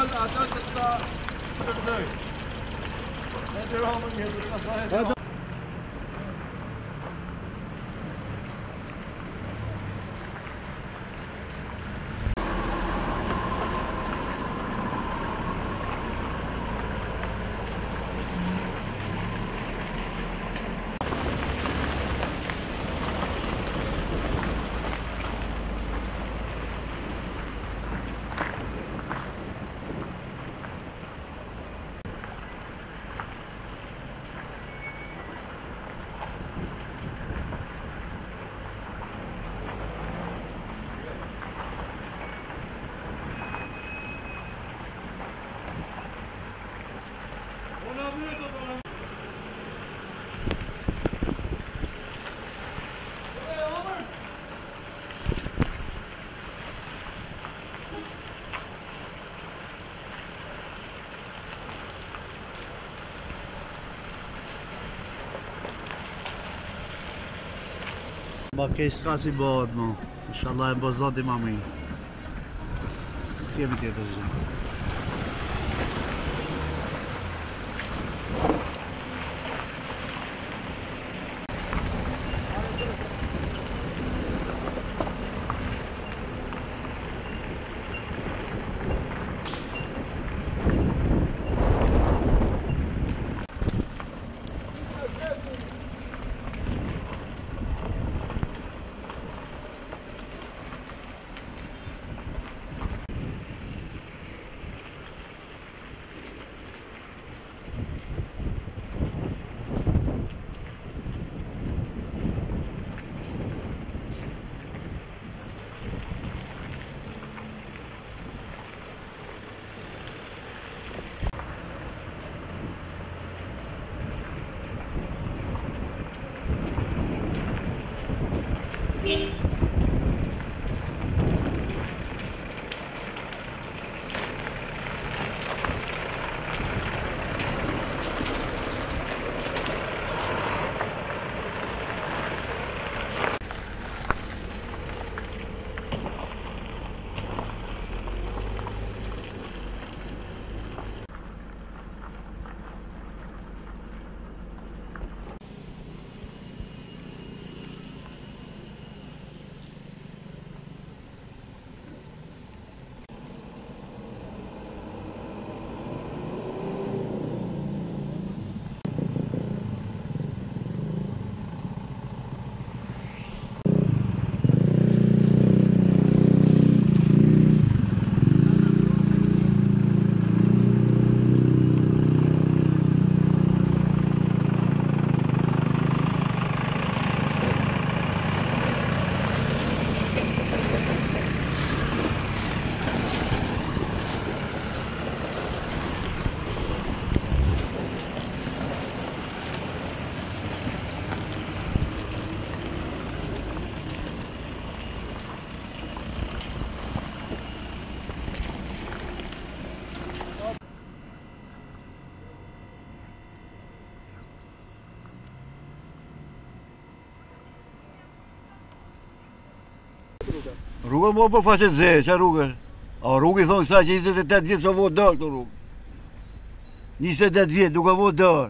atë të ta shërbëdoj. E të ramën një, të ka sa e të Ma ke s'ka si bëhet mo, inshallah e bë zoti ma mirë. S'kemi tjetër gjë. Rrugë më për faqet ze, që rrugë? A rrugë i thonë kësa që 28 vjetë s'o vot dërë të rrugë. 28 vjetë nuk o vot dërë.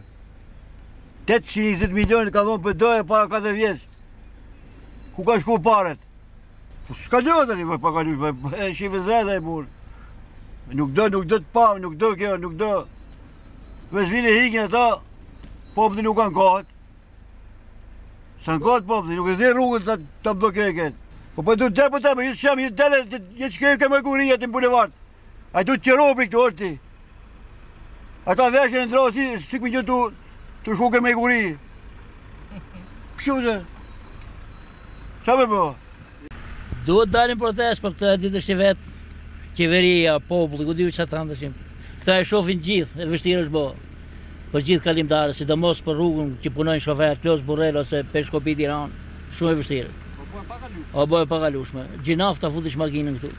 820 milionë ka dhonë për dërë para 4 vjetë. Ku ka shku paret? S'ka një të një për kalu, e shifë zedhe e burë. Nuk do të pamë, nuk do kjo, nuk do. Vesh vini hikin e ta, popëti nuk kanë kohët. Sa në kohët popëti, nuk e zi rrugën të blokej këtë. Po për du të dhe për të më, ju të shemë, ju të deles, ju të shkejmë ke mërgurija të në bulevard. A du të qëro për këtë është ti. Ata veshën e ndrosi, si këmë që të shku ke mërgurija. Kështu që? Qa me bëha? Duhet dalin protest për këtë ditë është i vetë qeveria, populli, ku diu që të thënë të shimë. Këta e shofin gjithë, e vështirë është bëha. Për gjithë kalimtarë, sidomos për rrugën që punojnë shofer, Klos Burrell ose Peshkopi Tiranë, shumë e vështirë. O bëhe pakalushme, gjinaf të futish makinën këtu.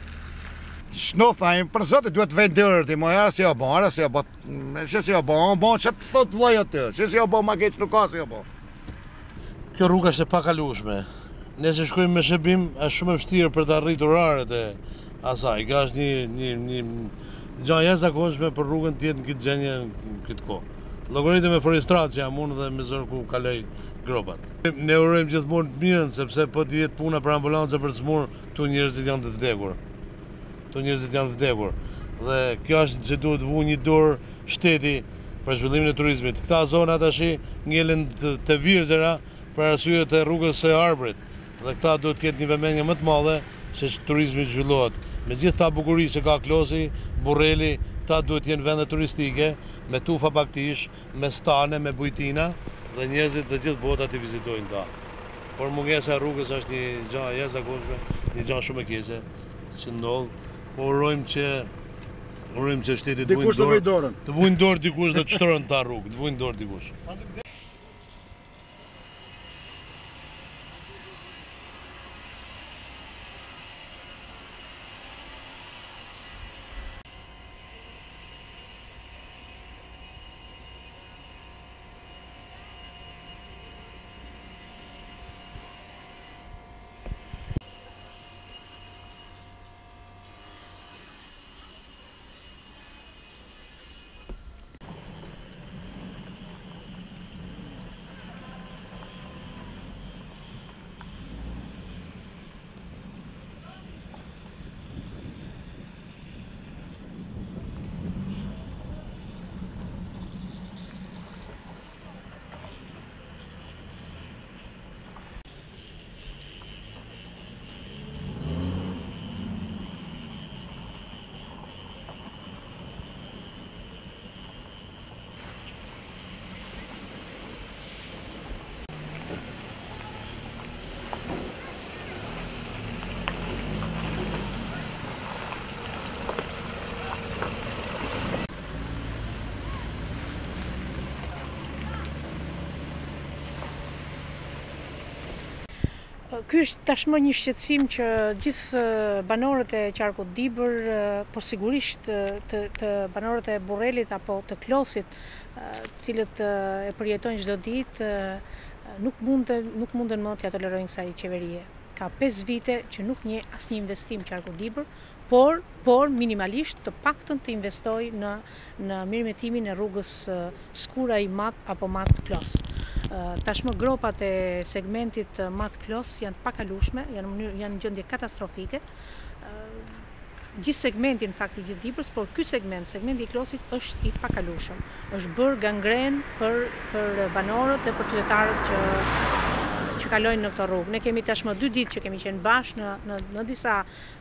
Shnothajmë, për zote duhet vendërë ti, moj, arë si o bon, që si o bon, që të thot vloj atë, që si o bon, ma keq nuk ka si o bon. Kjo rruga është e pakalushme, nëse shkojmë me shërbim, është shumë e vështirë për të arritur orarët e asaj, ka është Gja jashtëzakonshme për rrugën tjetë në këtë gjenje në këtë kohë. Llogaritë me forestrat që jam unë dhe me zërë ku kaloj gropat. Ne urojmë gjithmonë të mirën, sepse po të jetë puna për ambulancë për të smur, këtu njerëzit janë të vdekur. Dhe kjo është që duhet vu një dorë shteti për zhvillimin e turizmit. Këta zona tash ngelen të virzera për arsye të rrugës së Arbrit. Dhe këta duhet të ketë një vëmendje më të madhe se turizmi zhvillohet. Me gjithë ta bukuri që ka Klosi, Burreli, këta duhet jenë vende turistike, me tufa baktish, me stane, me bujtina, dhe njerëzit dhe gjithë bota të vizitojnë ta. Por mungesa e rrugës është një gjë e jashtëzakonshme, një gjë shumë e keqe që ndodh. Po urojmë që shteti të vujnë dorë dikush dhe të shtrojnë ta rrugë, të vujnë dorë dikush. Ky është tashmë një shqetësim që gjithë banorët e qarkut Dibër, po sigurisht të banorët e Burrelit apo të Klosit, cilët e përjetojnë çdo ditë, nuk munden më t'ja tolerojnë kësaj qeverie. Ka 5 vite që nuk njeh asnjë investim qarku Dibër, por minimalisht të paktën të investoj në mirëmetimin e rrugës Skuraj-Mat apo Mat-Klos. Tashmë gropat e segmentit Mat-Klos janë të pakalueshme, janë në gjendje katastrofike. Gjithë segmenti në fakt i gjithë Dibrës, por ky segmenti i Klosit është i pakalueshëm. Është bërë gangren për banorët dhe për qytetarët që kalojnë në këtë rrugë. Ne kemi tashmë 2 ditë që kemi qenë bashkë në disa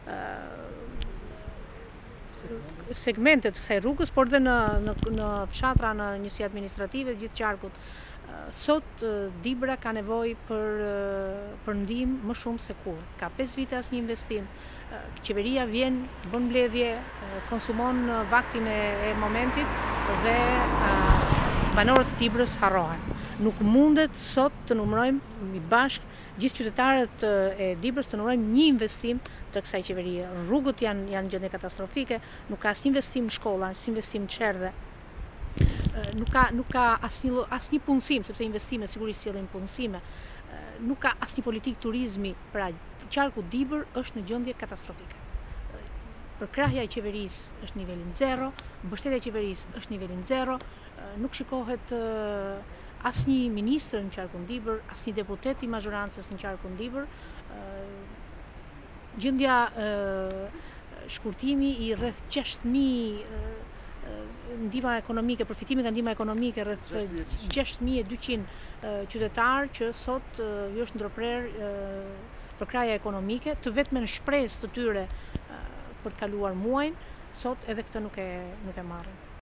segmentet kësaj rrugës, por dhe në fshatra, në njësi administrative gjithë qarkut. Sot Dibra ka nevojë për ndihmë më shumë se kur. Ka 5 vite asnjë investim. Qeveria vjen, bën mbledhje, konsumon vaktin e momentit dhe banorët e Dibrës harrohen. Nuk mundet sot të numërojmë bashkë gjithë qytetarët e Dibrës të numërojmë një investim të kësaj qeverie. Rrugët janë gjendje katastrofike, nuk ka asnjë investim në shkolla, asnjë investim në çerdhe. Nuk ka asnjë punësim, sepse investimet sigurisht sjellin punësime. Nuk ka asnjë politikë turizmi, pra qarku Dibër është në gjendje katastrofike. Përkrahja e qeverisë është nivelin 0, mbështetja e qeverisë është nivelin 0, nuk shikohet asnjë ministër në qarkun Dibër, asnjë deputet i mazhorancës në qarkun Dibër. Gjendja shkurtimi i rreth 6.000 ndihma ekonomike, përfitimi nga ndihma ekonomike rreth 6.200 qytetarë që sot ju është ndërprer përkraja ekonomike, të vetmen shpresë të tyre për të kaluar muajin, sot edhe këtë nuk e marrin.